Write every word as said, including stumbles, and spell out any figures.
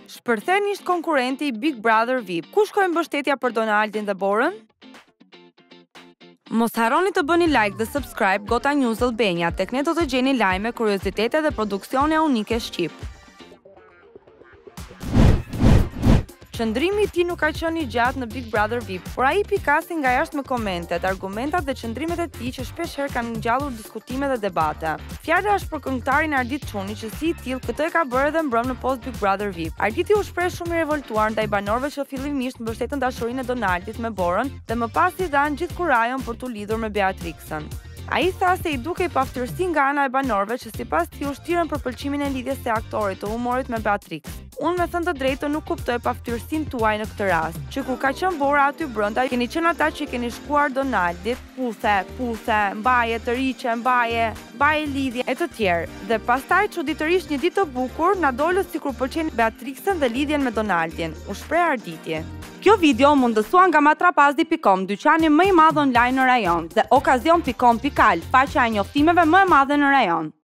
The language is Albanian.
Shpërthen ish konkurrenti i Big Brother V I P. Ku shkojnë mbështetja për Donaldin dhe Borën? Mos harroni të bëni like dhe subscribe Gota News Albania, tek ne do të gjeni lajme, kuriozitete dhe produksione unike shqip. Qëndrimi i tij nuk ka qenë i gjatë në Big Brother V I P, por ai pikasi nga jashtë me komentet, argumentat dhe qëndrimet e tij që shpesh herë kanë ngjallur diskutime dhe debate. Fjala është për këngëtarin Ardit Çuni, që si i tillë këtë e ka bërë edhe mbrëm në post Big Brother V I P. Arditi u shpreh shumë i revoltuar ndaj banorëve që fillimisht mbështetën dashurinë e Donaldit me Borën dhe më pas i dhanë gjithë kurajon për t'u lidhur me Beatrixën. Ai tha se i duke i paftyrsi nga ana e banorëve që sipas tij u shtiren për pëlqimin e lidhjes së aktorit të humorit me Beatrix. Unë me thënë të drejtën nuk kuptoj paftyrsinë tuaj në këtë rast, që kur ka qenë Bora aty brenda, keni qenë ata që keni shkuar Donaldit, puthe, puthe, mbaje të riqe, mbaje, mbaje lidhje e të tjerë. Dhe pastaj çuditërisht një ditë të bukur na dolët sikur pëlqen Beatrixën dhe lidhjen me Donaldin, u shpreh Arditi. Kjo video mundësua nga matrapazi pikë com, dyqani më i madh online në rajon, dhe okazion pikë com pikë al, faqja e njoftimeve më e madhe në rajon.